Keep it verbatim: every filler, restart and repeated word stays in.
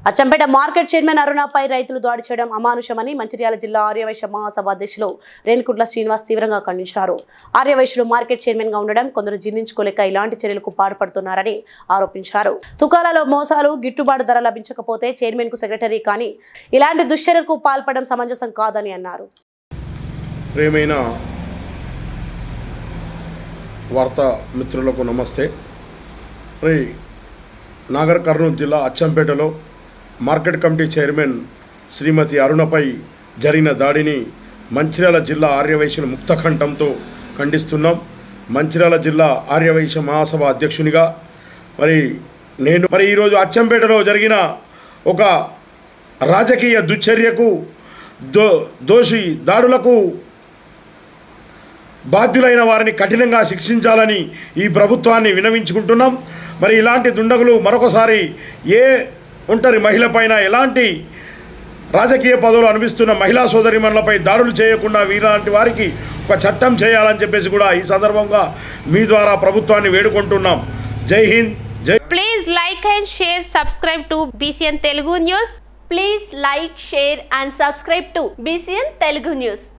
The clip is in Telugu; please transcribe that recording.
అచ్చంపేట మార్కెట్ చైర్మన్ అరుణపై రైతులు దాడి చేయడం అమానుషమని మంచిర్యాల జిల్లా ఆర్యవైశ్య మహాసభ అధ్యక్షులు రేణుకుంట్ల శ్రీనివాస్ తీవ్రంగా ఖండించారు. ఆర్యవైశ్యులు మార్కెట్ చైర్మన్ గా ఉండడం కొందరు జీర్ణించుకోలేక ఇలాంటి చర్యలకు పాల్పడుతున్నారని ఆరోపించారు. తుకాలలో మోసాలు, గిట్టుబాటు ధర లభించకపోతే చైర్మన్ కు సెక్రటరీ కానీ ఇలాంటి దుశ్చర్యలకు పాల్పడడం సమంజసం కాదని అన్నారు. ప్రియమైన వార్తా మిత్రులకు నమస్తే. నాగర్ కర్నూలు జిల్లా అచ్చంపేటలో మార్కెట్ కమిటీ చైర్మన్ శ్రీమతి అరుణపై జరిగిన దాడిని మంచిర్యాల జిల్లా ఆర్యవైశ్యులు ముక్తకంఠంతో ఖండిస్తున్నాం. మంచిర్యాల జిల్లా ఆర్యవైశ్య మహాసభ అధ్యక్షునిగా మరి నేను మరి ఈరోజు అచ్చంపేటలో జరిగిన ఒక రాజకీయ దుశ్చర్యకు దో దోషి దాడులకు బాధ్యులైన వారిని కఠినంగా శిక్షించాలని ఈ ప్రభుత్వాన్ని విన్నవించుకుంటున్నాం. మరి ఇలాంటి దుండగులు మరొకసారి ఏ ఒంటరి మహిళపైన ఎలాంటి రాజకీయ పదవులు అనిపిస్తున్న మహిళా సోదరిమణులపై దాడులు చేయకుండా వీలాంటి వారికి ఒక చట్టం చేయాలని చెప్పేసి కూడా ఈ సందర్భంగా మీ ద్వారా ప్రభుత్వాన్ని వేడుకుంటున్నాం. జై హింద్, జై. Please like and share, subscribe to BCN Telugu news. Please like, share and subscribe to B C N Telugu News.